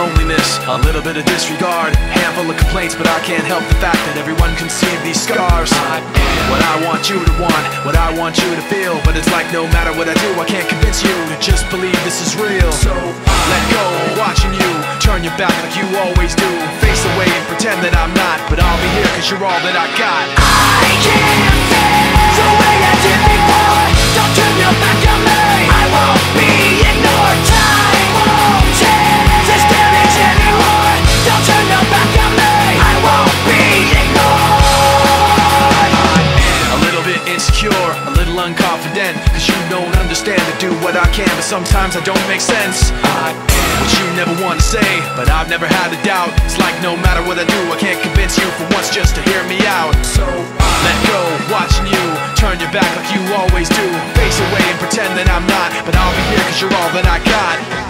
loneliness, a little bit of disregard, handful of complaints, but I can't help the fact that everyone can see these scars. What I want you to want, what I want you to feel, but it's like no matter what I do, I can't convince you to just believe this is real. So let go, watching you turn your back like you always do, face away and pretend that I'm not, but I'll be here cause you're all that I got. I can't feel the way I did before. Don't turn your back on me, I won't be ignored. Time won't change this damage anymore. Don't turn your back on me, I won't be ignored. A little bit insecure, a little unconfident, cause you don't understand to do what I can, but sometimes I don't make sense. What you never want to say, but I've never had a doubt. It's like no matter what I do, I can't convince you for once just to hear me out. So let go, watching you turn your back like you always do, face away and pretend that I'm not, but I'll be here cause you're all that I got.